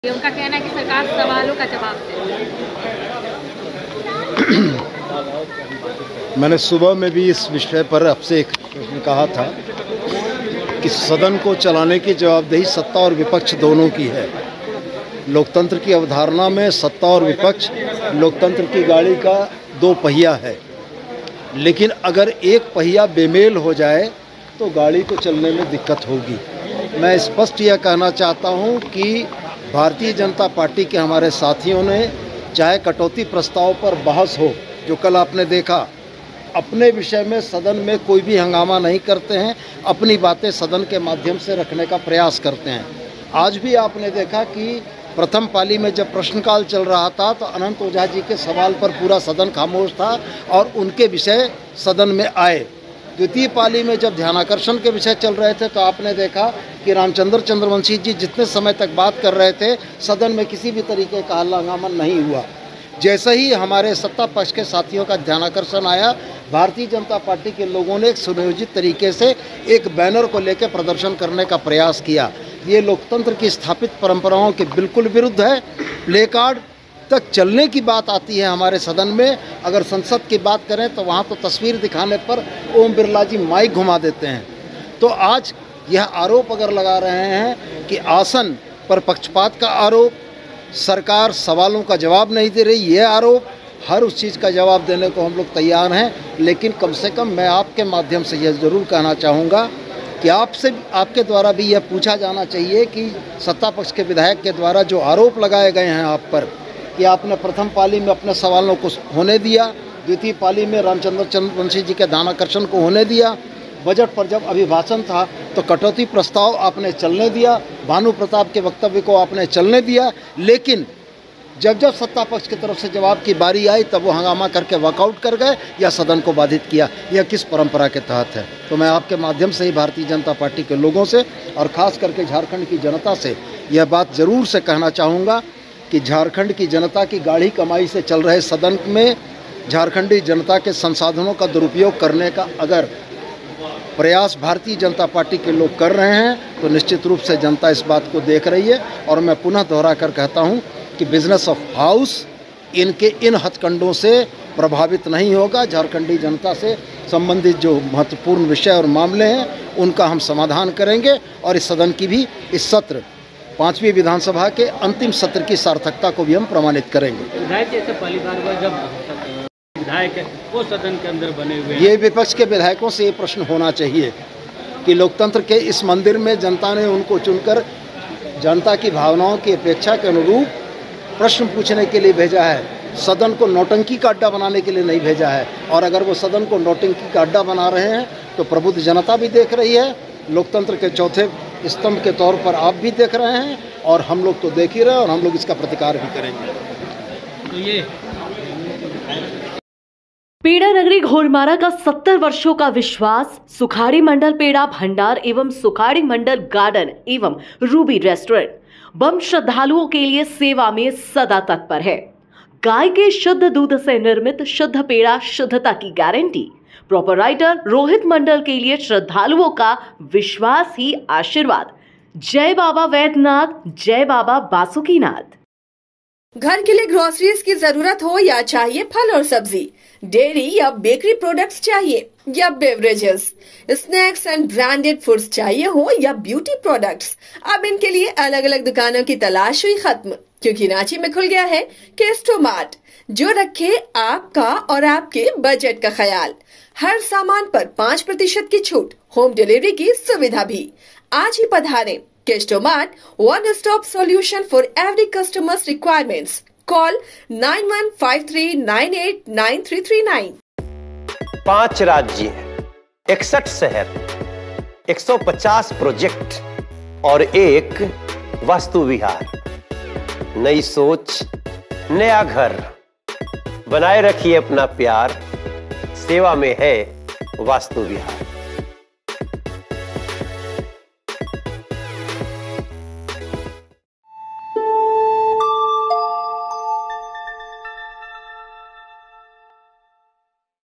उनका कहना है कि सरकार सवालों का जवाब दे। मैंने सुबह में भी इस विषय पर आपसे एक कहा था कि सदन को चलाने की जवाबदेही सत्ता और विपक्ष दोनों की है। लोकतंत्र की अवधारणा में सत्ता और विपक्ष लोकतंत्र की गाड़ी का दो पहिया है, लेकिन अगर एक पहिया बेमेल हो जाए तो गाड़ी को चलने में दिक्कत होगी। मैं स्पष्ट यह कहना चाहता हूं कि भारतीय जनता पार्टी के हमारे साथियों ने चाहे कटौती प्रस्ताव पर बहस हो, जो कल आपने देखा, अपने विषय में सदन में कोई भी हंगामा नहीं करते हैं, अपनी बातें सदन के माध्यम से रखने का प्रयास करते हैं। आज भी आपने देखा कि प्रथम पाली में जब प्रश्नकाल चल रहा था तो अनंत ओझा जी के सवाल पर पूरा सदन खामोश था और उनके विषय सदन में आए। द्वितीय पाली में जब ध्यानाकर्षण के विषय चल रहे थे तो आपने देखा कि रामचंद्र चंद्रवंशी जी जितने समय तक बात कर रहे थे सदन में किसी भी तरीके का हंगामा नहीं हुआ। जैसे ही हमारे सत्ता पक्ष के साथियों का ध्यानाकर्षण आया, भारतीय जनता पार्टी के लोगों ने एक सुनियोजित तरीके से एक बैनर को लेकर प्रदर्शन करने का प्रयास किया। ये लोकतंत्र की स्थापित परंपराओं के बिल्कुल विरुद्ध है। प्ले कार्ड तक चलने की बात आती है हमारे सदन में। अगर संसद की बात करें तो वहाँ तो तस्वीर दिखाने पर ओम बिरला जी माइक घुमा देते हैं। तो आज यह आरोप अगर लगा रहे हैं कि आसन पर पक्षपात का आरोप, सरकार सवालों का जवाब नहीं दे रही, ये आरोप, हर उस चीज़ का जवाब देने को हम लोग तैयार हैं। लेकिन कम से कम मैं आपके माध्यम से यह ज़रूर कहना चाहूँगा कि आपसे, आपके द्वारा भी यह पूछा जाना चाहिए कि सत्ता पक्ष के विधायक के द्वारा जो आरोप लगाए गए हैं आप पर कि आपने प्रथम पाली में अपने सवालों को होने दिया, द्वितीय पाली में रामचंद्र चंद्रवंशी जी के ध्यानाकर्षण को होने दिया, बजट पर जब अभिभाषण था तो कटौती प्रस्ताव आपने चलने दिया, भानु प्रताप के वक्तव्य को आपने चलने दिया, लेकिन जब जब सत्ता पक्ष की तरफ से जवाब की बारी आई तब वो हंगामा करके वॉकआउट कर गए या सदन को बाधित किया। यह किस परंपरा के तहत है? तो मैं आपके माध्यम से ही भारतीय जनता पार्टी के लोगों से और ख़ास करके झारखंड की जनता से यह बात ज़रूर से कहना चाहूँगा कि झारखंड की जनता की गाढ़ी कमाई से चल रहे सदन में झारखंडी जनता के संसाधनों का दुरुपयोग करने का अगर प्रयास भारतीय जनता पार्टी के लोग कर रहे हैं तो निश्चित रूप से जनता इस बात को देख रही है। और मैं पुनः दोहरा कर कहता हूं कि बिजनेस ऑफ हाउस इनके इन हथकंडों से प्रभावित नहीं होगा। झारखंडी जनता से संबंधित जो महत्वपूर्ण विषय और मामले हैं उनका हम समाधान करेंगे और इस सदन की भी, इस सत्र 5वीं विधानसभा के अंतिम सत्र की सार्थकता को भी हम प्रमाणित करेंगे। विधायक जैसे पहली बार जब विधायक वो सदन के अंदर बने हुए, ये विपक्ष के विधायकों से ये प्रश्न होना चाहिए कि लोकतंत्र के इस मंदिर में जनता ने उनको चुनकर जनता की भावनाओं की अपेक्षा के अनुरूप प्रश्न पूछने के लिए भेजा है, सदन को नौटंकी का अड्डा बनाने के लिए नहीं भेजा है। और अगर वो सदन को नौटंकी का अड्डा बना रहे हैं तो प्रबुद्ध जनता भी देख रही है, लोकतंत्र के चौथे स्तंभ के तौर पर आप भी देख रहे हैं और हम लोग तो देख ही रहे हैं और हम लोग इसका प्रतिकार भी करेंगे। तो ये पेड़ा नगरी घोड़मारा का 70 वर्षों का विश्वास सुखाड़ी मंडल पेड़ा भंडार एवं सुखाड़ी मंडल गार्डन एवं रूबी रेस्टोरेंट बम श्रद्धालुओं के लिए सेवा में सदा तत्पर है। गाय के शुद्ध दूध से निर्मित शुद्ध पेड़ा शुद्धता की गारंटी। प्रोपराइटर रोहित मंडल के लिए श्रद्धालुओं का विश्वास ही आशीर्वाद। जय बाबा वैद्यनाथ, जय बाबा बासुकीनाथ। घर के लिए ग्रोसरीज की जरूरत हो या चाहिए फल और सब्जी, डेयरी या बेकरी प्रोडक्ट्स चाहिए या beverages, snacks and branded foods चाहिए हो या ब्यूटी प्रोडक्ट्स, अब इनके लिए अलग अलग दुकानों की तलाश हुई खत्म, क्योंकि रांची में खुल गया है केस्टोमार्ट, जो रखे आपका और आपके बजट का ख्याल। हर सामान पर 5% की छूट, होम डिलीवरी की सुविधा भी। आज ही पधारें। केस्टोमार्ट, one stop solution for every customer's requirements. Call 9153989339. 5 राज्य, 61 शहर, 150 प्रोजेक्ट और एक वास्तु विहार। नई सोच, नया घर। बनाए रखिए अपना प्यार, सेवा में है वास्तु विहार।